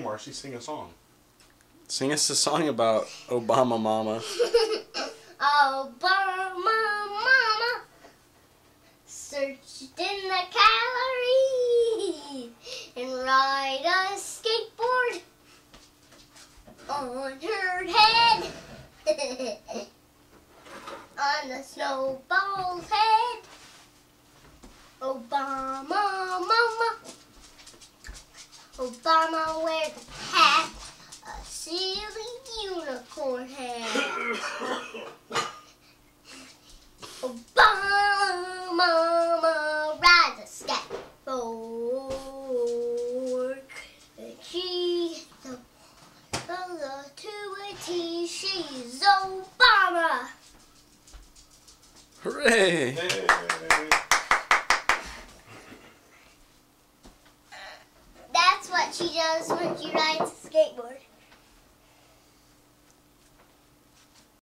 Marcy, sing a song. Sing us a song about Obama Mama. Obama Mama searched in the calories and ride a skateboard on her head. On the snowball's head. Obama Mama. Obama wears a hat, a silly unicorn hat. Obama Mama rides a skateboard. She's the to a T. She's Obama. Hooray! Hey. That's what she does when she rides a skateboard.